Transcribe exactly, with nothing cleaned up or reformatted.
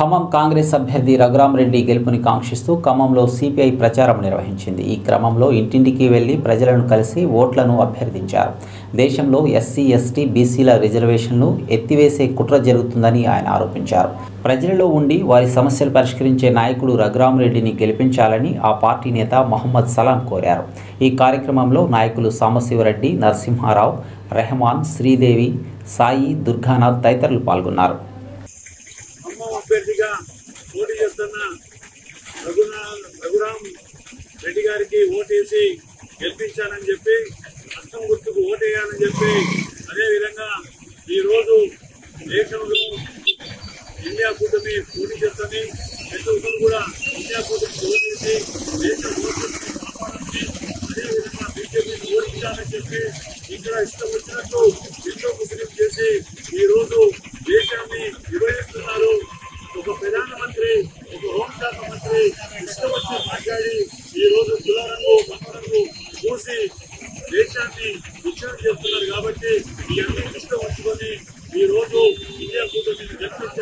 ఖమ్మం కాంగ్రెస్ అభ్యర్థి రఘురామరెడ్డి గెలుపుని కాంక్షిస్తూ ఖమ్మంలో సిపిఐ ప్రచారం నిర్వహించింది. ఈ క్రమంలో ఇంటింటికి వెళ్లి ప్రజలను కలిసి ఓట్లను అభ్యర్థించారు. దేశంలో ఎస్సీ, ఎస్టీ, బీసీల రిజర్వేషన్లు ఎత్తివేసే కుట్ర జరుగుతుందని ఆయన ఆరోపించారు. ప్రజలలో ఉండి వారి సమస్యలు పరిష్కరించే నాయకుడు రఘురామరెడ్డిని గెలిపించాలని ఆ పార్టీ నేత మహమ్మద్ సలాం కోరారు. ఈ కార్యక్రమంలో నాయకులు సాంబశివరెడ్డి, నరసింహారావు, రెహమాన్, శ్రీదేవి, సాయి, దుర్గానాథ్ తదితరులు పాల్గొన్నారు. అభ్యర్థిగా పోటీ చేస్తున్న రఘునా రఘురామ్ రెడ్డి గారికి ఓటేసి గెలిపించాలని చెప్పి అస్తం గుర్తుకు ఓటేయాలని చెప్పి అదేవిధంగా ఈరోజు దేశంలో ఇండియా కూటమి పోటీ చేస్తుంది. ప్రతి కూడా ఇండియా కూటమి ఓటేసి దేశ ఓటుని కాపాడాలని అదేవిధంగా బీజేపీని ఓడించాలని చెప్పి ఇక్కడ ఇష్టం వచ్చినట్టు ఎంతో ముస్లిం చేసి ఈరోజు దేశాన్ని విభజిస్తున్నారు. ఒక ప్రధానమంత్రి, ఒక హోంశాఖ మంత్రి ఇష్టం వచ్చి మాట్లాడి ఈ రోజు కులరంగు మతరంగు చూసి దేశాన్ని విచ్ఛిన్నం చేస్తున్నారు. కాబట్టి ఈ అన్ని ఇష్టం వచ్చుకొని ఈ రోజు ఇండియా కూటమిని గెలిపించారు.